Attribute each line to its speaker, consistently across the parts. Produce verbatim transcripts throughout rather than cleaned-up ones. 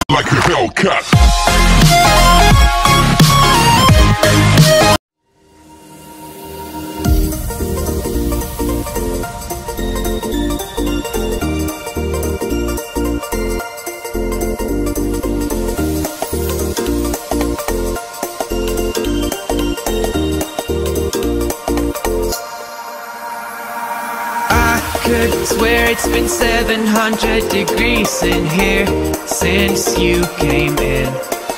Speaker 1: like a Hellcat.
Speaker 2: Could swear it's been seven hundred degrees in here since you came in.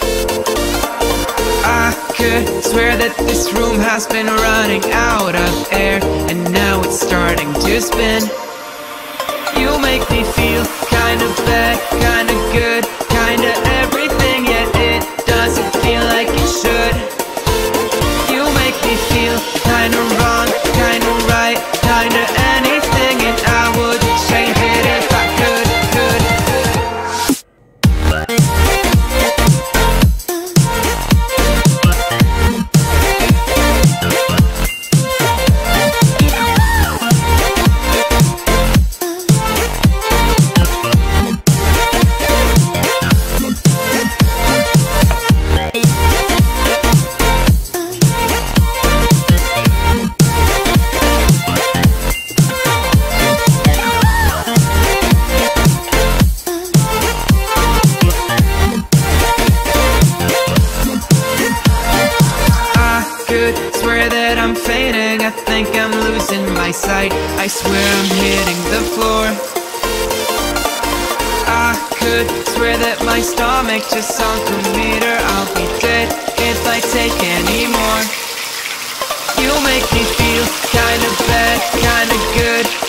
Speaker 2: I could swear that this room has been running out of air, and now it's starting to spin. You make me feel kinda bad, kinda good, kinda everything, yet it doesn't feel like it should. You make me feel kinda wrong, kinda right, kinda anything, and I would change it if I could, could, swear that I'm fainting, I think I'm losing my sight, I swear I'm hitting the floor. I could swear that my stomach just sunk a meter, I'll be dead if I take any more. You make me feel kinda bad, kinda good,